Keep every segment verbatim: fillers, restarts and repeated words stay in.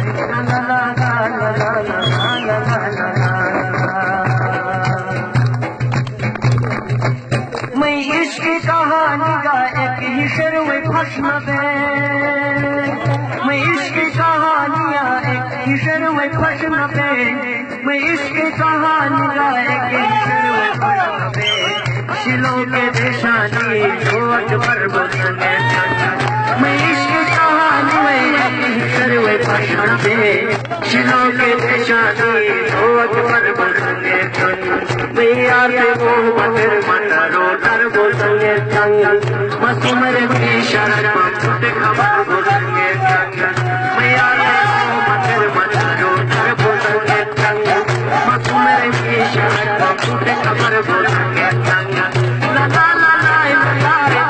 मैं इश्क कहानी का एक ही शेर में फंसना दे मैं इश्क कहानियाँ एक ही शेर में फंसना दे मैं इश्क कहानी का एक ही शेर में फंसना दे शिलों के निशानी जो अकबर बोलेंगे मैं इश्क कहानी में एक ही शेर में फंसना दे शिलों के निशानी जो अकबर बोलेंगे मैं आके वो बकर मना रो डर बोलेंगे मस्त मेरे की शरण फुटे खबर बोलेंगे मैं आके वो बकर मना रो डर बोलेंगे मस्त मेरे की शरण फुटे खबर बोलेंगे ला ला ला ला ला ला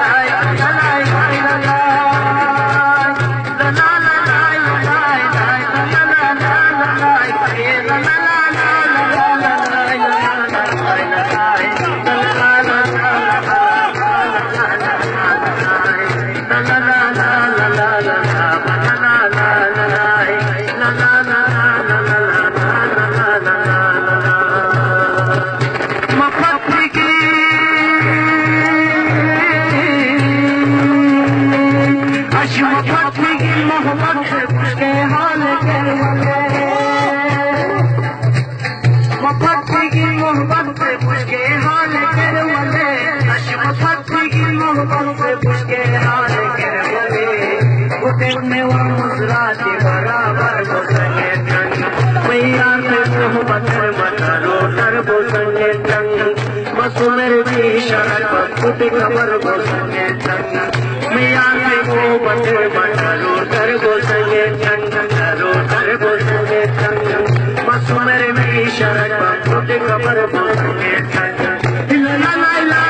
मेरे की शरण फुटे खबर बोलेंगे मैं आके वो बंदे बना रो डर बोलेंगे रो डर बोलेंगे बस मेरे की शरण फुटे खबर बोलेंगे ला ला ला ला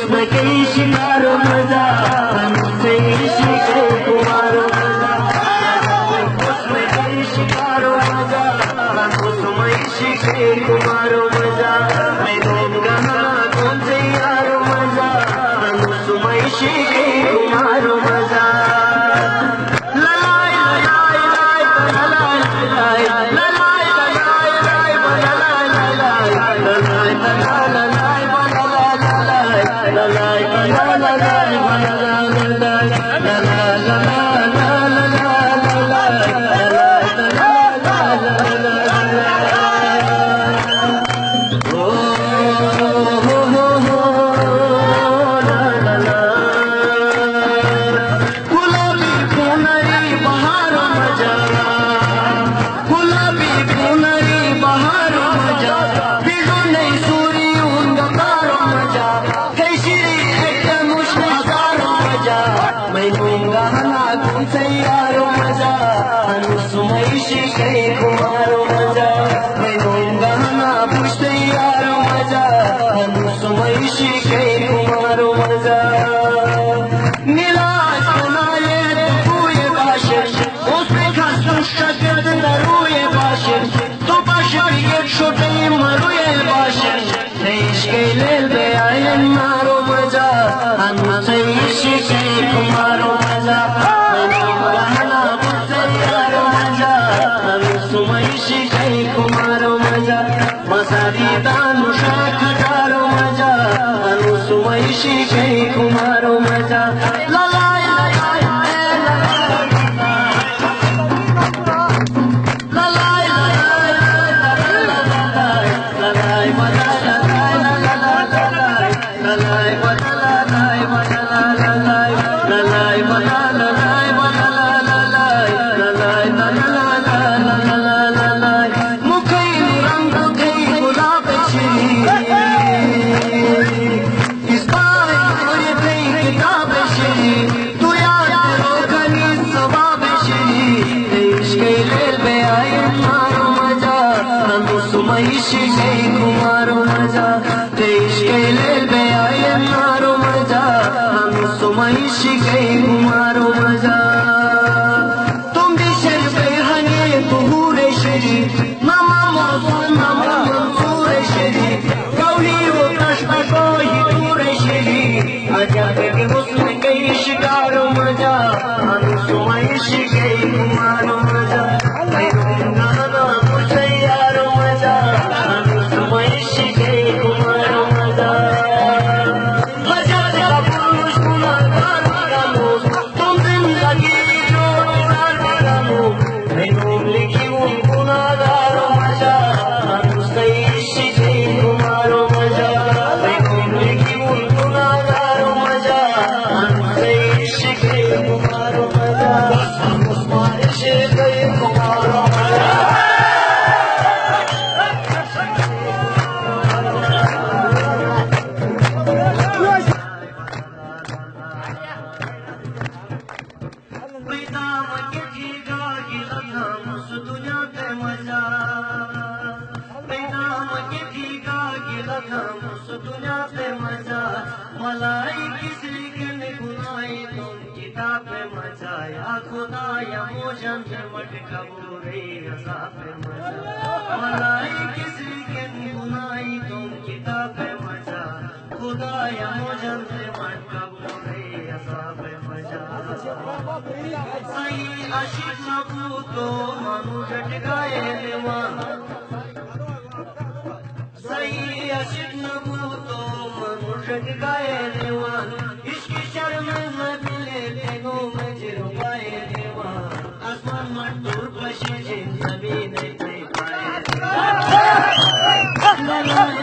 हुस्न के शिकारो मजा हमसे इश्क कुमारो मजा हुस्न के शिकारो मजा हुस्न इश्क कुमारो मजा मैं दूंगा तुमसे यारो मजा हुस्न इश्क कुमारो मजा कुमारो मजा ला ला La la